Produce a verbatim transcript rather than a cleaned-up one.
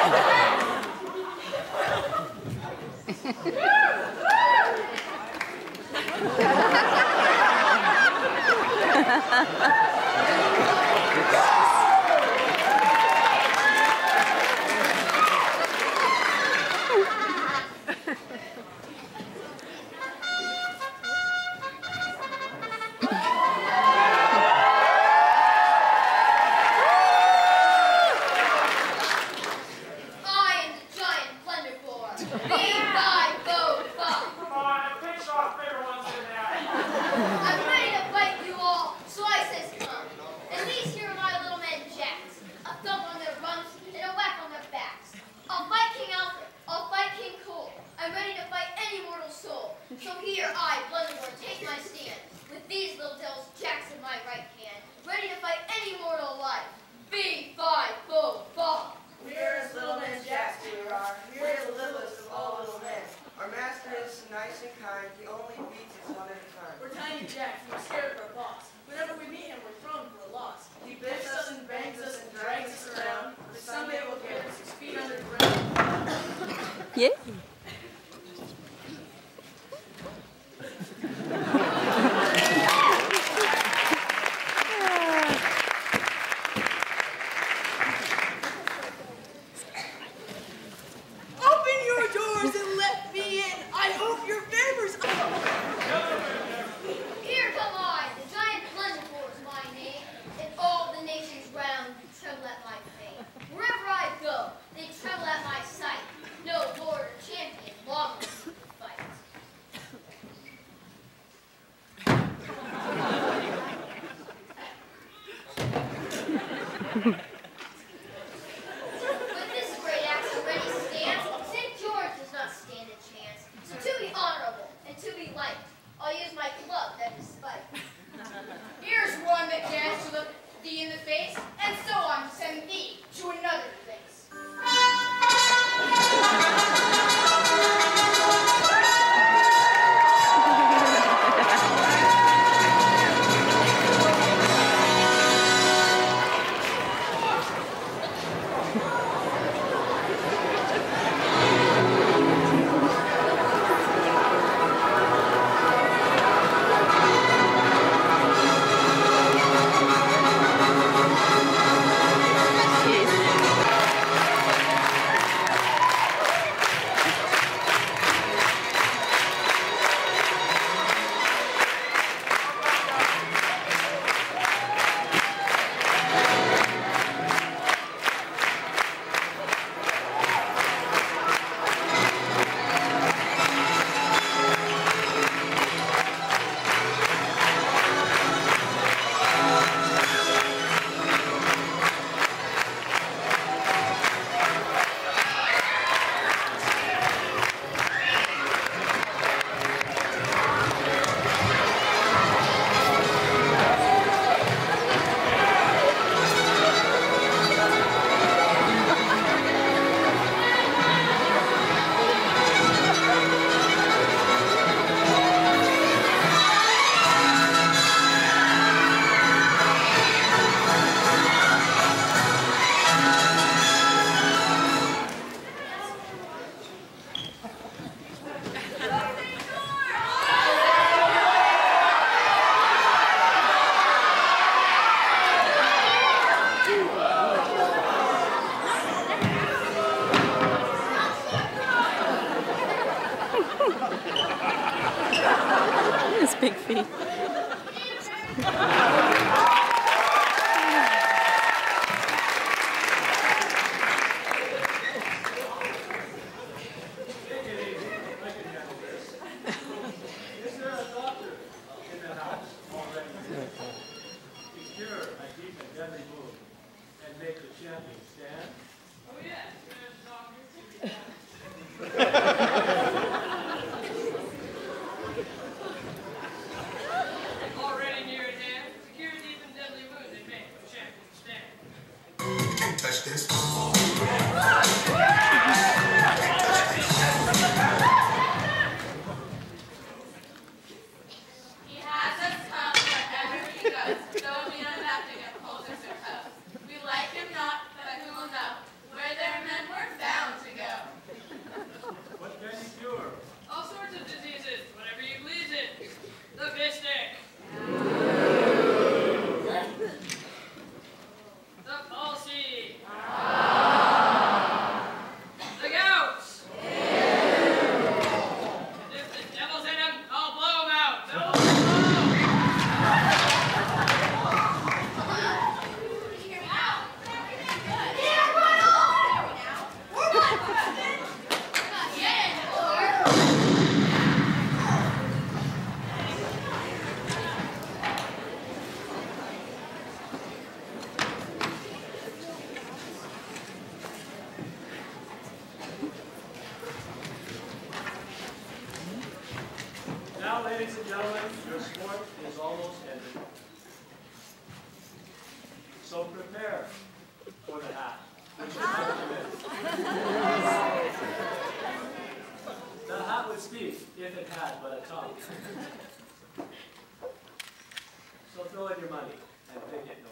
Yeah. Open your doors and let me in. I hope your favors. Here come I, the giant Blunderbore is my name, and all the nations round tremble at my fame. Wherever I go, they tremble at my sight. No lord or champion long will fight. With this great axe already stands, Saint George does not stand a chance. So to be honorable and to be liked, I'll use my club that is spike. Here's one that dares to look thee in the face, and so on to send thee to another place. His big feet. Touch this. He has us come wherever he goes, though we don't have to get poultice or toast. We like him not, but who will know? Where there are men worth So prepare for the hat, which is never missed. The hat would speak if it had but a tongue. So throw in your money and think it no